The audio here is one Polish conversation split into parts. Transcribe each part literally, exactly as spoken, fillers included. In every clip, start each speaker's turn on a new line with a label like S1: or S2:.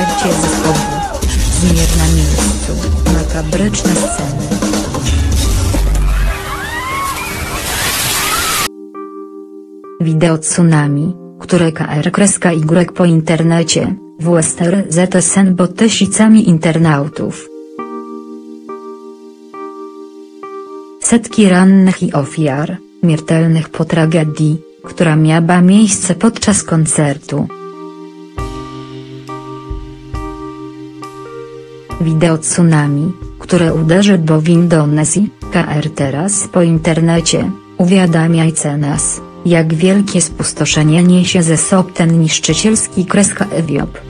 S1: koncercie zespołu Zmier na miejscu, makabryczne sceny. Wideo tsunami, które kr-y po internecie, w S T R Z S N bo tysiącami internautów. Setki rannych i ofiar, śmiertelnych po tragedii, która miała miejsce podczas koncertu. Wideo tsunami, które uderzy bo w Indonezji, kr teraz po internecie, uwiadamiajcie nas, jak wielkie spustoszenie niesie ze sobą ten niszczycielski kreska ewiop.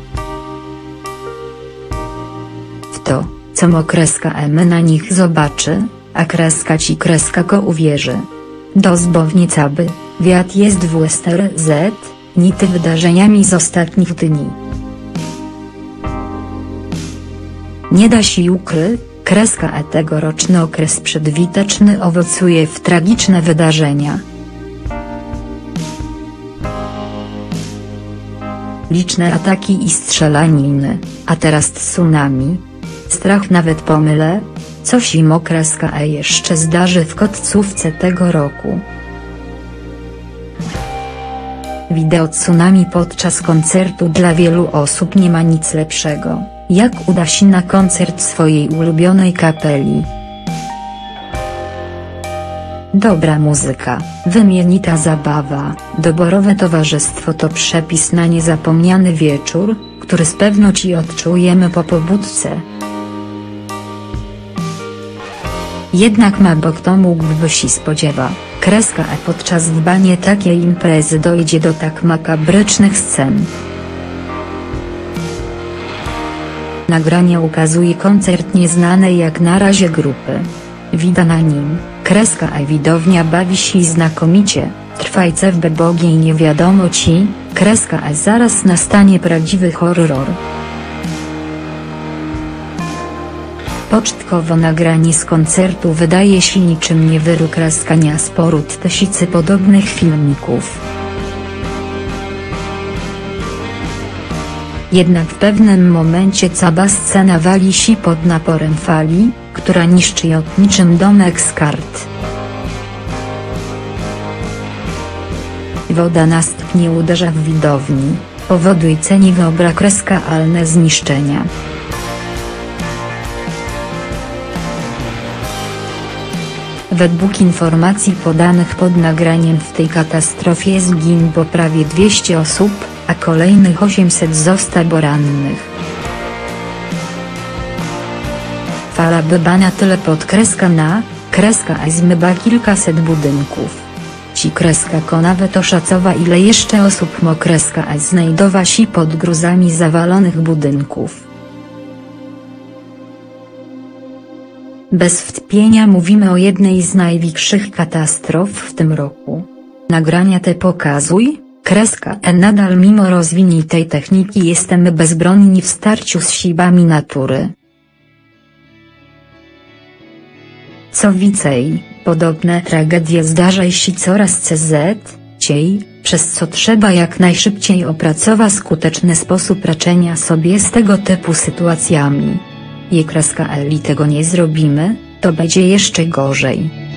S1: W to, co mo kreska em na nich zobaczy, a kreska ci kreska go uwierzy. Dozbownica by, wiat jest w S T R Z, nity wydarzeniami z ostatnich dni. Nie da się ukry, kreska e tegoroczny okres przedwiteczny owocuje w tragiczne wydarzenia. Liczne ataki i strzelaniny, a teraz tsunami. Strach nawet pomylę, coś im okreska e jeszcze zdarzy w końcówce tego roku. Wideo tsunami podczas koncertu dla wielu osób nie ma nic lepszego, jak uda się na koncert swojej ulubionej kapeli. Dobra muzyka, wymienita zabawa, doborowe towarzystwo to przepis na niezapomniany wieczór, który z pewnością odczujemy po pobudce. Jednak mało kto mógłby się spodziewa, kreska e podczas dbania takiej imprezy dojdzie do tak makabrycznych scen. Nagranie ukazuje koncert nieznanej jak na razie grupy. Widać na nim, kreska e widownia bawi się znakomicie, trwajce w bebogie i nie wiadomo ci, kreska e zaraz nastanie prawdziwy horror. Początkowo nagranie z koncertu wydaje się niczym nie wyrok raskania sporód tysięcy podobnych filmików. Jednak w pewnym momencie cała scena wali się pod naporem fali, która niszczy ją niczym domek z kart. Woda następnie uderza w widowni, powodując niewyobrażalne zniszczenia. Według informacji podanych pod nagraniem w tej katastrofie zginęło prawie dwieście osób, a kolejnych osiemset zostało rannych. Fala była na tyle podkreska na, kreska a zmyba kilkaset budynków. Ci kreska ko nawet oszacowa ile jeszcze osób mo kreska a znajdowa się pod gruzami zawalonych budynków. Bez wątpienia mówimy o jednej z największych katastrof w tym roku. Nagrania te pokazuj, kreska e nadal mimo rozwiniętej techniki jesteśmy bezbronni w starciu z siłami natury. Co więcej, podobne tragedie zdarzają się coraz częściej, przez co trzeba jak najszybciej opracować skuteczny sposób radzenia sobie z tego typu sytuacjami. Jak kreska e tego nie zrobimy, to będzie jeszcze gorzej.